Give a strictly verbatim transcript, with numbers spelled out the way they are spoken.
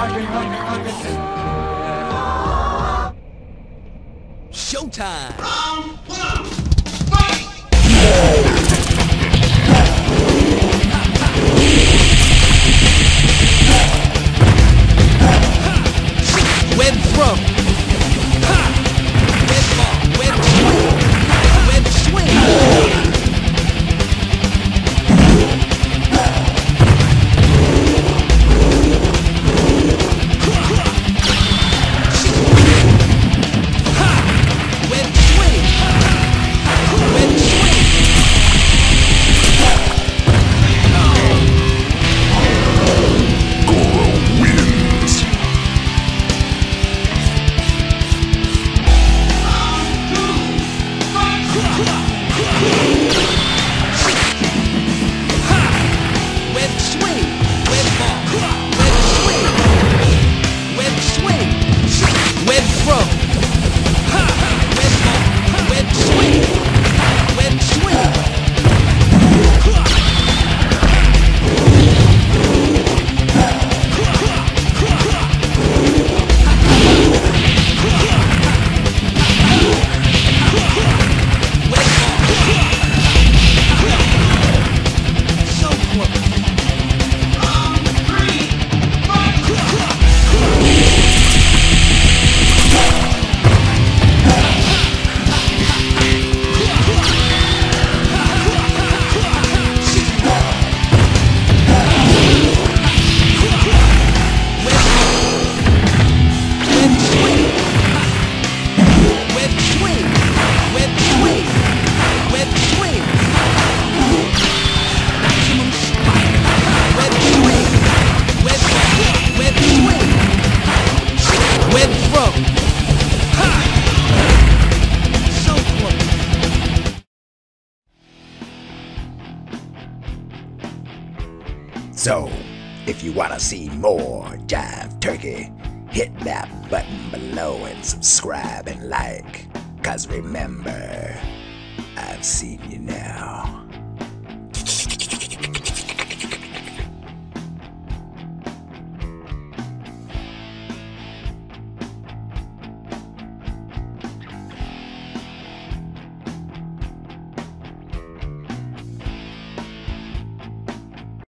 Showtime! Round one, fight! Web throw! Ha! Web ball! Web swing! Web swing! So, if you wanna see more Jive Turkey, hit that button below and subscribe and like. Cause remember, I've seen you now.